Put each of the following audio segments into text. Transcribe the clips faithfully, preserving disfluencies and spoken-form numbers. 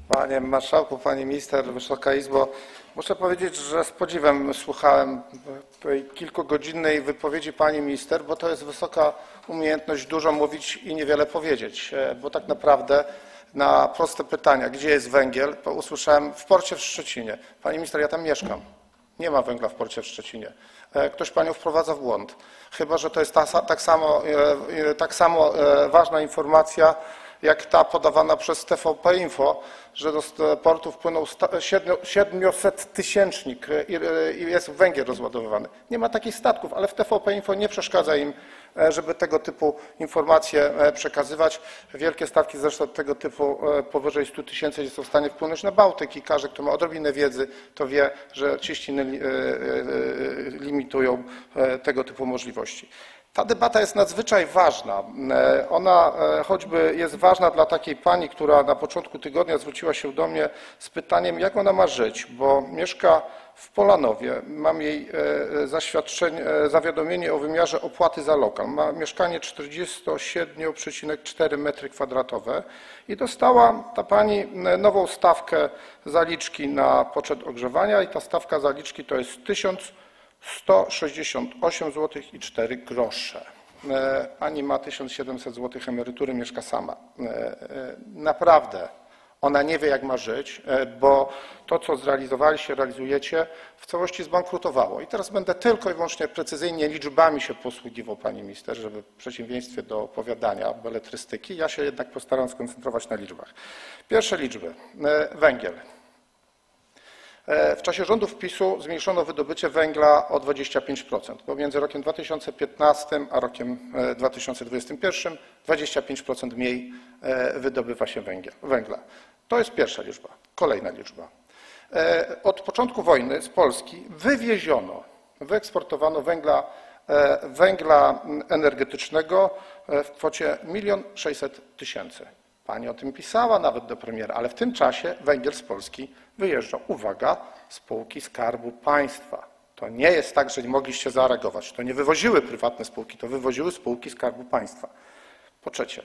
Panie Marszałku, Pani Minister, Wysoka Izbo, muszę powiedzieć, że z podziwem słuchałem tej kilkugodzinnej wypowiedzi Pani Minister, bo to jest wysoka umiejętność dużo mówić i niewiele powiedzieć, bo tak naprawdę na proste pytania, gdzie jest węgiel, usłyszałem w porcie w Szczecinie. Pani Minister, ja tam mieszkam. Nie ma węgla w porcie w Szczecinie. Ktoś Panią wprowadza w błąd. Chyba że to jest ta, tak, samo, tak samo ważna informacja, jak ta podawana przez T V P Info, że do portu wpłynął siedmioset tysięcznik i jest węgiel rozładowywany. Nie ma takich statków, ale w T V P Info nie przeszkadza im, żeby tego typu informacje przekazywać. Wielkie statki zresztą tego typu powyżej stu tysięcy są w stanie wpłynąć na Bałtyk i każdy, kto ma odrobinę wiedzy, to wie, że cieśniny limitują tego typu możliwości. Ta debata jest nadzwyczaj ważna. Ona choćby jest ważna dla takiej pani, która na początku tygodnia zwróciła się do mnie z pytaniem, jak ona ma żyć, bo mieszka w Polanowie, mam jej zaświadczenie, zawiadomienie o wymiarze opłaty za lokal. Ma mieszkanie czterdzieści siedem przecinek cztery metry kwadratowe i dostała ta pani nową stawkę zaliczki na poczet ogrzewania i ta stawka zaliczki to jest tysiąc sto sześćdziesiąt osiem złotych i cztery grosze. Pani ma tysiąc siedemset złotych emerytury, mieszka sama. Naprawdę ona nie wie, jak ma żyć, bo to, co zrealizowaliście, realizujecie, w całości zbankrutowało. I teraz będę tylko i wyłącznie precyzyjnie liczbami się posługiwał, Pani Minister, żeby w przeciwieństwie do opowiadania beletrystyki, ja się jednak postaram skoncentrować na liczbach. Pierwsze liczby. Węgiel. W czasie rządów PiS-u zmniejszono wydobycie węgla o dwadzieścia pięć procent. Pomiędzy rokiem dwa tysiące piętnastym a rokiem dwa tysiące dwudziestym pierwszym dwadzieścia pięć procent mniej wydobywa się węgla. To jest pierwsza liczba. Kolejna liczba. Od początku wojny z Polski wywieziono, wyeksportowano węgla, węgla energetycznego w kwocie milion sześćset tysięcy. Pani o tym pisała nawet do premiera, ale w tym czasie węgiel z Polski wyjeżdżał. Uwaga, spółki Skarbu Państwa. To nie jest tak, że nie mogliście zareagować. To nie wywoziły prywatne spółki, to wywoziły spółki Skarbu Państwa. Po trzecie,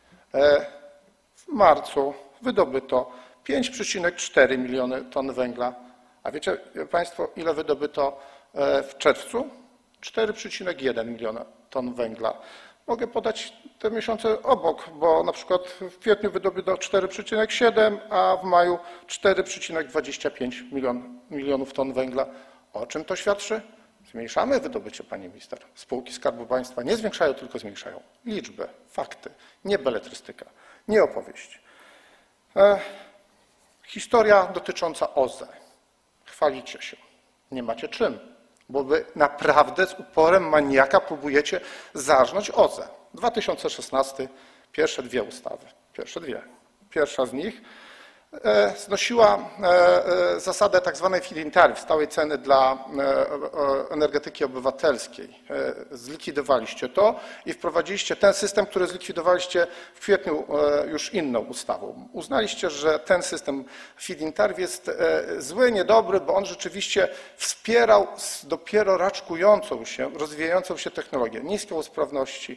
w marcu wydobyto pięć przecinek cztery miliony ton węgla. A wiecie Państwo, ile wydobyto w czerwcu? cztery przecinek jeden miliona ton węgla. Mogę podać te miesiące obok, bo na przykład w kwietniu wydobyto cztery przecinek siedem, a w maju cztery przecinek dwadzieścia pięć milionów ton węgla. O czym to świadczy? Zmniejszamy wydobycie, Pani Minister. Spółki Skarbu Państwa nie zwiększają, tylko zmniejszają. Liczby, fakty, nie beletrystyka, nie opowieść. E, historia dotycząca O Z E. Chwalicie się. Nie macie czym. Bo wy naprawdę z uporem maniaka próbujecie zarżnąć O Z E. dwa tysiące szesnasty, pierwsze dwie ustawy, pierwsze dwie. Pierwsza z nich znosiła zasadę tak zwanej feed-in tariff, stałej ceny dla energetyki obywatelskiej. Zlikwidowaliście to i wprowadziliście ten system, który zlikwidowaliście w kwietniu już inną ustawą. Uznaliście, że ten system feed-in tariff jest zły, niedobry, bo on rzeczywiście wspierał dopiero raczkującą się, rozwijającą się technologię, niską sprawności,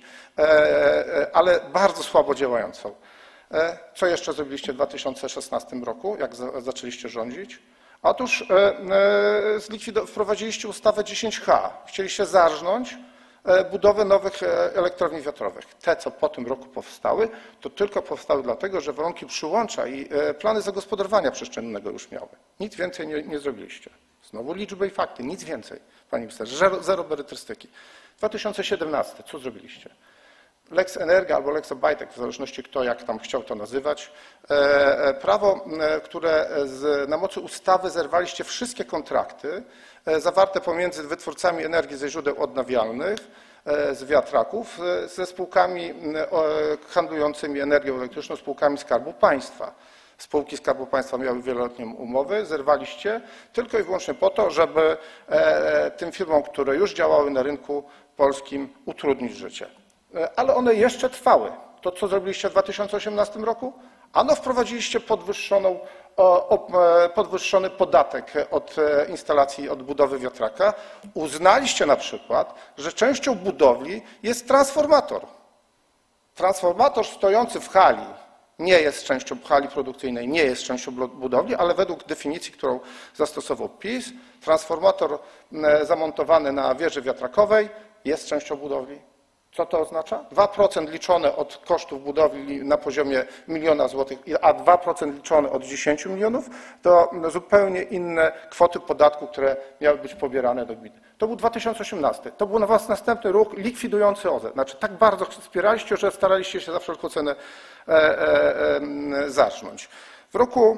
ale bardzo słabo działającą. Co jeszcze zrobiliście w dwa tysiące szesnastym roku, jak zaczęliście rządzić? Otóż wprowadziliście ustawę dziesięć H. Chcieliście zarżnąć budowę nowych elektrowni wiatrowych. Te, co po tym roku powstały, to tylko powstały dlatego, że warunki przyłącza i plany zagospodarowania przestrzennego już miały. Nic więcej nie, nie zrobiliście. Znowu liczby i fakty, nic więcej, Pani Minister, zero, zero beletrystyki. dwa tysiące siedemnasty, co zrobiliście? Lex Energia albo Lex Obajtek, w zależności kto jak tam chciał to nazywać, prawo, które z, na mocy ustawy zerwaliście wszystkie kontrakty zawarte pomiędzy wytwórcami energii ze źródeł odnawialnych, z wiatraków, ze spółkami handlującymi energią elektryczną, spółkami Skarbu Państwa. Spółki Skarbu Państwa miały wieloletnią umowę, zerwaliście tylko i wyłącznie po to, żeby tym firmom, które już działały na rynku polskim, utrudnić życie. Ale one jeszcze trwały. To, co zrobiliście w dwa tysiące osiemnastym roku? Ano wprowadziliście podwyższoną, podwyższony podatek od instalacji, od budowy wiatraka. Uznaliście na przykład, że częścią budowli jest transformator. Transformator stojący w hali Nie jest częścią hali produkcyjnej, nie jest częścią budowli, ale według definicji, którą zastosował PiS, transformator zamontowany na wieży wiatrakowej jest częścią budowli. Co to oznacza? dwa procent liczone od kosztów budowli na poziomie miliona złotych, a dwa procent liczone od dziesięciu milionów, to zupełnie inne kwoty podatku, które miały być pobierane do gminy. To był dwa tysiące osiemnasty. To był na was następny ruch likwidujący O Z E. Znaczy tak bardzo wspieraliście, że staraliście się za wszelką cenę e, e, e, zarżnąć. W roku,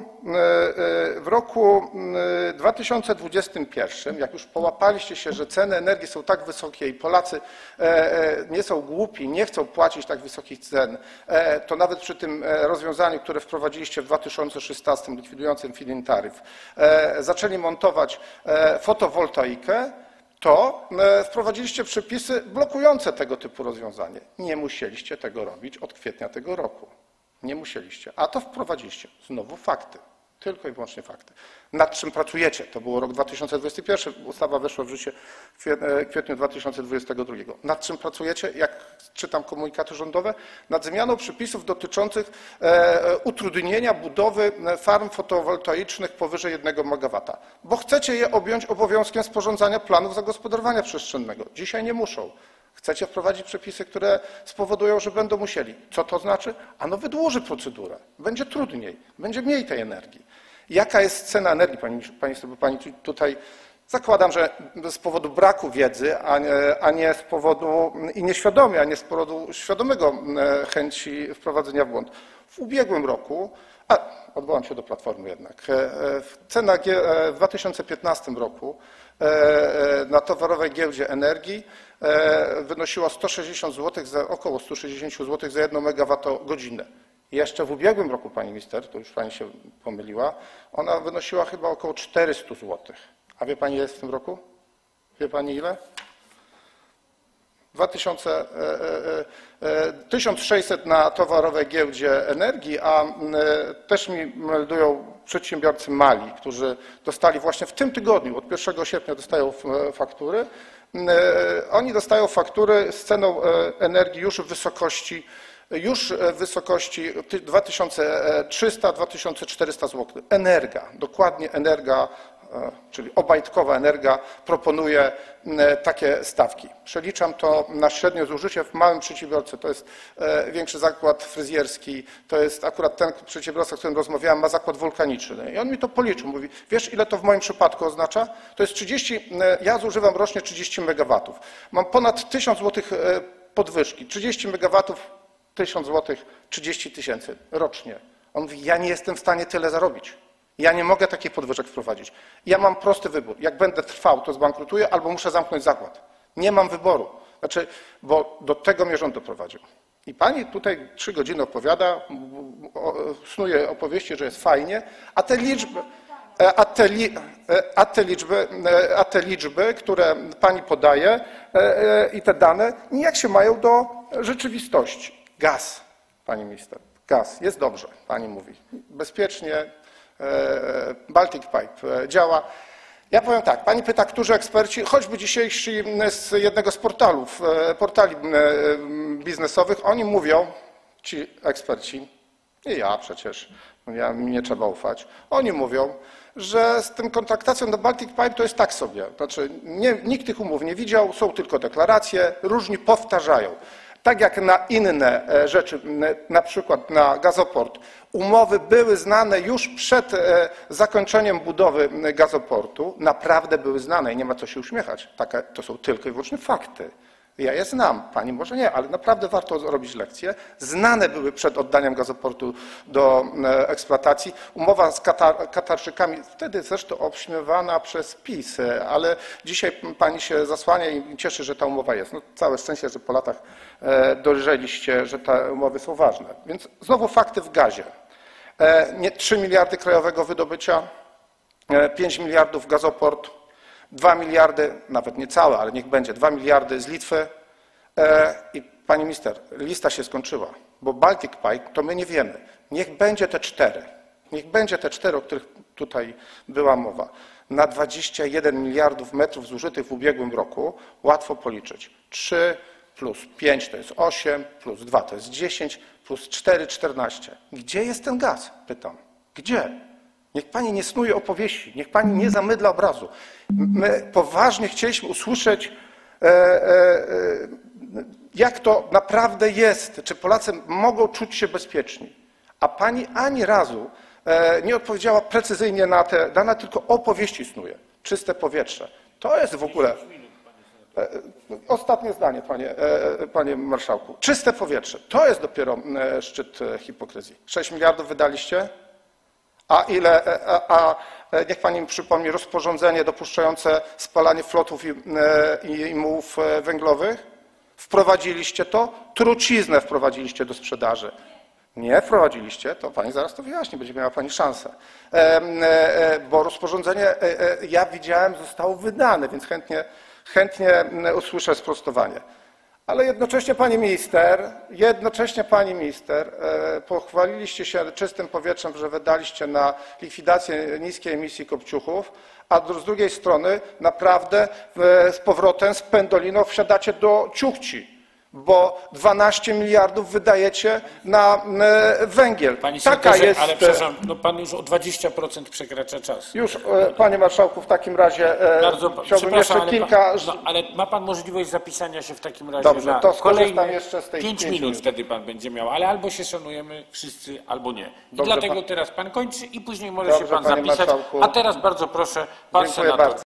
w roku dwa tysiące dwudziestym pierwszym, jak już połapaliście się, że ceny energii są tak wysokie i Polacy nie są głupi, nie chcą płacić tak wysokich cen, to nawet przy tym rozwiązaniu, które wprowadziliście w dwa tysiące szesnastym, likwidującym feed-in taryf, zaczęli montować fotowoltaikę, to wprowadziliście przepisy blokujące tego typu rozwiązanie. Nie musieliście tego robić od kwietnia tego roku. Nie musieliście, a to wprowadziliście. Znowu fakty, tylko i wyłącznie fakty. Nad czym pracujecie? To było rok dwa tysiące dwudziesty pierwszy, ustawa weszła w życie w kwietniu dwa tysiące dwudziestego drugiego. Nad czym pracujecie? Jak czytam komunikaty rządowe? Nad zmianą przepisów dotyczących e, utrudnienia budowy farm fotowoltaicznych powyżej jednego megawata, bo chcecie je objąć obowiązkiem sporządzania planów zagospodarowania przestrzennego. Dzisiaj nie muszą. Chcecie wprowadzić przepisy, które spowodują, że będą musieli. Co to znaczy? Ano wydłuży procedurę. Będzie trudniej, będzie mniej tej energii. Jaka jest cena energii, pani, pani, pani tutaj zakładam, że z powodu braku wiedzy, a nie, a nie z powodu i nieświadomie, a nie z powodu świadomego chęci wprowadzenia w błąd. W ubiegłym roku, a odwołam się do Platformy jednak, cena w dwa tysiące piętnastym roku na towarowej giełdzie energii wynosiła sto sześćdziesiąt złotych, za, około sto sześćdziesiąt złotych za jedną megawattogodzinę. Jeszcze w ubiegłym roku, pani minister, to już pani się pomyliła, ona wynosiła chyba około czterysta złotych. A wie pani, ile jest w tym roku? Wie pani ile? tysiąc sześćset na towarowej giełdzie energii, a też mi meldują przedsiębiorcy mali, którzy dostali właśnie w tym tygodniu, od pierwszego sierpnia dostają faktury. Oni dostają faktury z ceną energii już w wysokości, już w wysokości dwa tysiące trzysta do dwa tysiące czterysta złotych. Energa, dokładnie Energa, czyli Obajtkowa Energa proponuje takie stawki. Przeliczam to na średnie zużycie w małym przedsiębiorcy. To jest większy zakład fryzjerski, to jest akurat ten przedsiębiorca, z którym rozmawiałem, ma zakład wulkaniczny. I on mi to policzył. Mówi, wiesz, ile to w moim przypadku oznacza? To jest trzydzieści, ja zużywam rocznie trzydzieści megawatów. Mam ponad tysiąc złotych podwyżki. trzydzieści megawatów, tysiąc złotych, trzydzieści tysięcy rocznie. On mówi, ja nie jestem w stanie tyle zarobić. Ja nie mogę takich podwyżek wprowadzić. Ja mam prosty wybór. Jak będę trwał, to zbankrutuję albo muszę zamknąć zakład. Nie mam wyboru. Znaczy, bo do tego mnie rząd doprowadził. I pani tutaj trzy godziny opowiada, snuje opowieści, że jest fajnie, a te liczby, a te, li, a te, liczby, a te liczby, które pani podaje i te dane, nijak się mają do rzeczywistości. Gaz, pani minister, gaz. Jest dobrze, pani mówi. Bezpiecznie. Baltic Pipe działa. Ja powiem tak, pani pyta, którzy eksperci, choćby dzisiejsi z jednego z portalów, portali biznesowych, oni mówią, ci eksperci, i ja przecież, ja, mi nie trzeba ufać, oni mówią, że z tym kontraktacją do Baltic Pipe to jest tak sobie. Znaczy, nie, nikt tych umów nie widział, są tylko deklaracje, różni powtarzają. Tak jak na inne rzeczy, na przykład na gazoport, umowy były znane już przed zakończeniem budowy gazoportu, naprawdę były znane i nie ma co się uśmiechać. Takie, to są tylko i wyłącznie fakty. Ja je znam, pani może nie, ale naprawdę warto zrobić lekcje. Znane były przed oddaniem gazoportu do eksploatacji. Umowa z Katar, Katarczykami, wtedy zresztą obśmiewana przez PiS, ale dzisiaj pani się zasłania i cieszy, że ta umowa jest. No, całe szczęście, że po latach dojrzeliście, że te umowy są ważne. Więc znowu fakty w gazie. Nie, trzy miliardy krajowego wydobycia, pięć miliardów gazoport, dwa miliardy, nawet nie całe, ale niech będzie, dwa miliardy z Litwy. I pani minister, lista się skończyła, bo Baltic Pipe to my nie wiemy. Niech będzie te cztery. Niech będzie te cztery, o których tutaj była mowa. Na dwadzieścia jeden miliardów metrów zużytych w ubiegłym roku łatwo policzyć. trzy plus pięć to jest osiem, plus dwa to jest dziesięć, plus cztery, czternaście. Gdzie jest ten gaz? Pytam. Gdzie? Niech pani nie snuje opowieści, niech pani nie zamydla obrazu. My poważnie chcieliśmy usłyszeć, e, e, jak to naprawdę jest, czy Polacy mogą czuć się bezpieczni. A pani ani razu e, nie odpowiedziała precyzyjnie na te dane, tylko opowieści snuje. Czyste powietrze. To jest w ogóle... E, ostatnie zdanie, panie, e, panie marszałku. Czyste powietrze. To jest dopiero e, szczyt e, hipokryzji. sześć miliardów wydaliście? A ile, a, a niech pani mi przypomni rozporządzenie dopuszczające spalanie flotów i, i, i mułów węglowych? Wprowadziliście to? Truciznę wprowadziliście do sprzedaży. Nie wprowadziliście, to pani zaraz to wyjaśni, będzie miała pani szansę. E, e, bo rozporządzenie, e, ja widziałem, zostało wydane, więc chętnie, chętnie usłyszę sprostowanie. Ale jednocześnie pani minister, jednocześnie pani minister, e, pochwaliliście się czystym powietrzem, że wydaliście na likwidację niskiej emisji kopciuchów, a z drugiej strony naprawdę e, z powrotem z pendoliną wsiadacie do ciuchci, bo dwanaście miliardów wydajecie na e, węgiel. Panie Taka jest. Ale przepraszam, no pan już o dwadzieścia procent przekracza czas. Już, e, panie marszałku, w takim razie e, Bardzo, chciałbym jeszcze ale kilka. Pan, no, ale ma pan możliwość zapisania się w takim razie. Dobrze, na to skorzystam kolejne jeszcze z tej pięć pięć minut, minut. wtedy pan będzie miał, ale albo się szanujemy wszyscy, albo nie. I Dobrze, dlatego pan... teraz pan kończy i później może Dobrze, się pan panie zapisać. marszałku. A teraz bardzo proszę, pan Dziękuję senator. bardzo.